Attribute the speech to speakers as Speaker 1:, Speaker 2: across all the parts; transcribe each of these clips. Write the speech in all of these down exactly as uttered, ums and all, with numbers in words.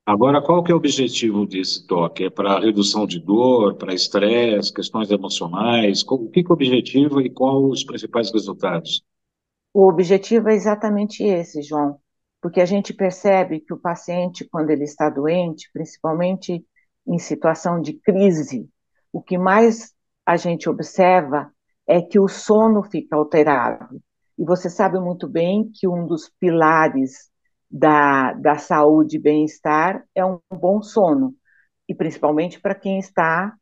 Speaker 1: Agora, qual que é o objetivo desse toque? É para redução de dor, para estresse, questões emocionais? Qual- O que que é o objetivo e quais os principais resultados?
Speaker 2: O objetivo é exatamente esse, João, porque a gente percebe que o paciente, quando ele está doente, principalmente em situação de crise, o que mais a gente observa é que o sono fica alterado. E você sabe muito bem que um dos pilares da, da saúde e bem-estar é um bom sono, e principalmente para quem está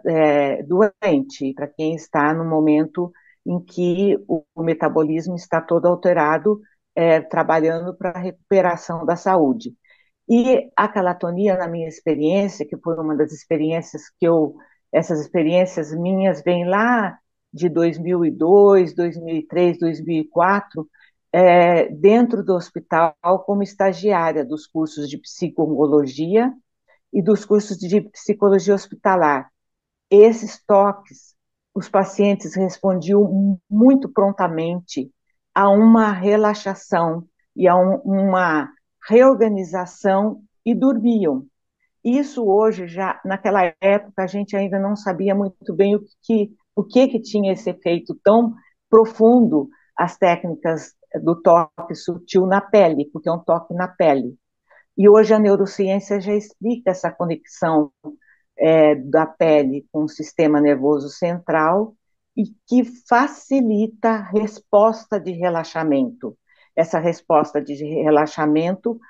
Speaker 2: é, doente, para quem está no momento em que o, o metabolismo está todo alterado, é, trabalhando para a recuperação da saúde. E a calatonia, na minha experiência, que foi uma das experiências que eu, essas experiências minhas vêm lá de dois mil e dois, dois mil e três, dois mil e quatro, é, dentro do hospital como estagiária dos cursos de psicologia e dos cursos de psicologia hospitalar. Esses toques, os pacientes respondiam muito prontamente a uma relaxação e a um, uma reorganização e dormiam. Isso hoje já, naquela época, a gente ainda não sabia muito bem o que, o que, que tinha esse efeito tão profundo, as técnicas do toque sutil na pele, porque é um toque na pele. E hoje a neurociência já explica essa conexão é, da pele com o sistema nervoso central e que facilita a resposta de relaxamento. Essa resposta de relaxamento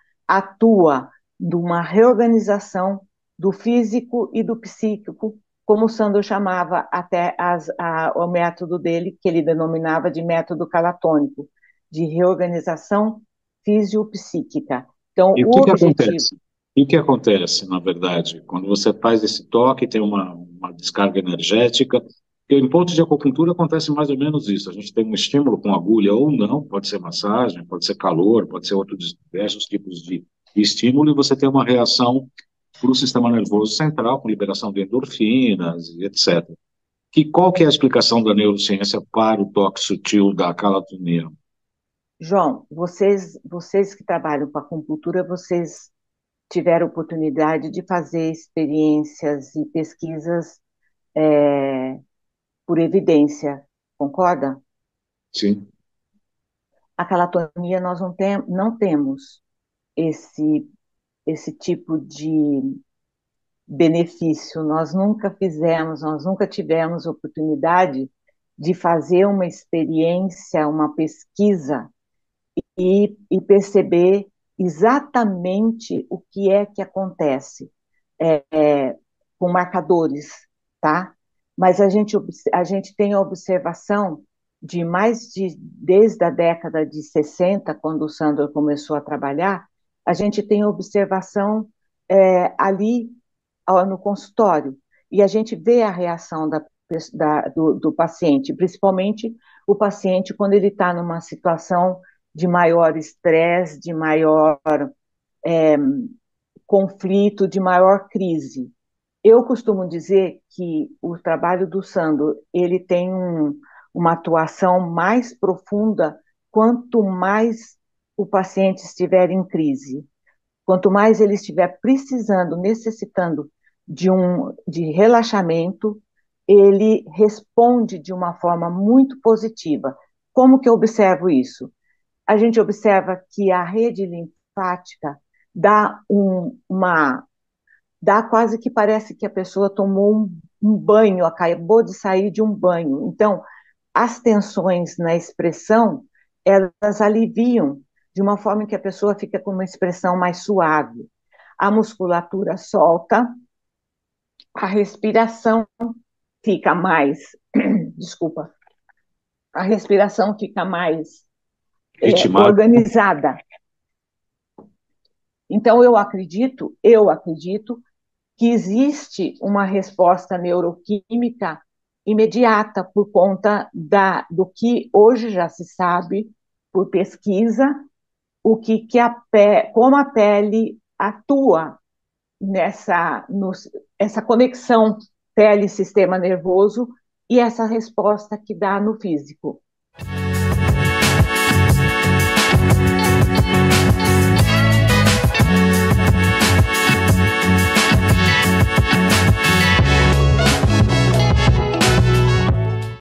Speaker 2: atua numa reorganização do físico e do psíquico, como o Sandro chamava até as, a, o método dele, que ele denominava de método calatônico, de reorganização fisiopsíquica. Então,
Speaker 1: E o
Speaker 2: o
Speaker 1: que que
Speaker 2: objetivo,
Speaker 1: acontece? E o que acontece, na verdade, quando você faz esse toque, tem uma, uma descarga energética, porque em pontos de acupuntura acontece mais ou menos isso. A gente tem um estímulo com agulha ou não, pode ser massagem, pode ser calor, pode ser outros diversos tipos de estímulo, e você tem uma reação para o sistema nervoso central, com liberação de endorfinas e etcétera. Que, qual que é a explicação da neurociência para o toque sutil da calatonia?
Speaker 2: João, vocês, vocês que trabalham com acupuntura, vocês tiveram oportunidade de fazer experiências e pesquisas é, por evidência, concorda?
Speaker 1: Sim.
Speaker 2: A calatonia nós não, tem, não temos esse, esse tipo de benefício, nós nunca fizemos, nós nunca tivemos oportunidade de fazer uma experiência, uma pesquisa e, e perceber exatamente o que é que acontece é, é, com marcadores, tá? Mas a gente, a gente tem a observação de mais de, desde a década de sessenta, quando o Sandro começou a trabalhar, a gente tem observação é, ali ó, no consultório, e a gente vê a reação da, da, do, do paciente, principalmente o paciente quando ele está numa situação de maior estresse, de maior é, conflito, de maior crise. Eu costumo dizer que o trabalho do Sandro, ele tem um, uma atuação mais profunda quanto mais o paciente estiver em crise. Quanto mais ele estiver precisando, necessitando de um de relaxamento, ele responde de uma forma muito positiva. Como que eu observo isso? A gente observa que a rede linfática dá um, uma dá quase que parece que a pessoa tomou um, um banho, acabou de sair de um banho. Então, as tensões na expressão, elas aliviam de uma forma que a pessoa fica com uma expressão mais suave. A musculatura solta, a respiração fica mais, desculpa, a respiração fica mais é,
Speaker 1: Ritmado.
Speaker 2: organizada. Então, eu acredito, eu acredito que existe uma resposta neuroquímica imediata por conta da, do que hoje já se sabe por pesquisa, o que, que a pele, como a pele atua nessa no, essa conexão pele-sistema nervoso e essa resposta que dá no físico.